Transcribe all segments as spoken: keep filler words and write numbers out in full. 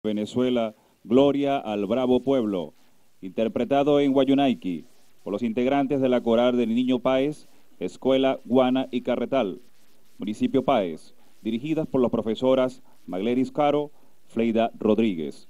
Venezuela, Gloria al Bravo Pueblo, interpretado en Guayunaiki por los integrantes de la coral del Niño Páez, Escuela Guana y Carretal, Municipio Páez, dirigidas por las profesoras Magleris Caro, Fleida Rodríguez.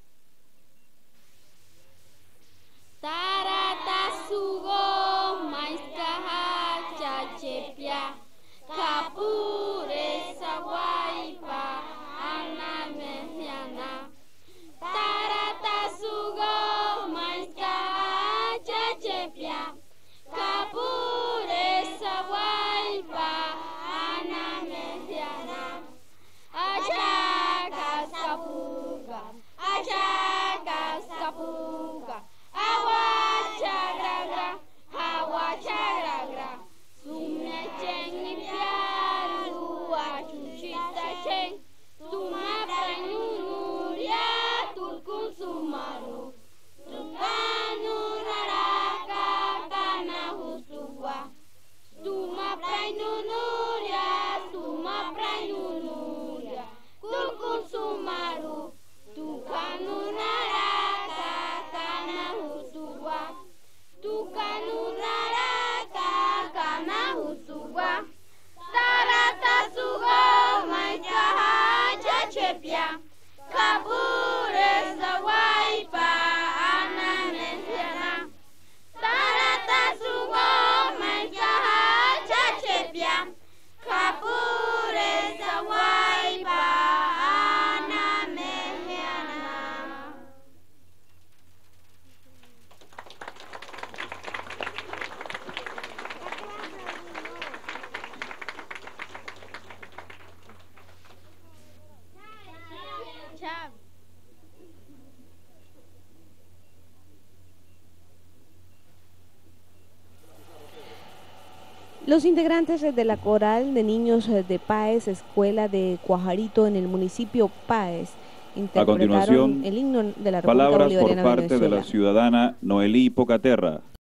Los integrantes de la coral de niños de Páez, Escuela de Cuajarito en el municipio Páez, interpretaron el himno de la República Bolivariana de Venezuela. Palabras por parte de la ciudadana Noelí Pocaterra.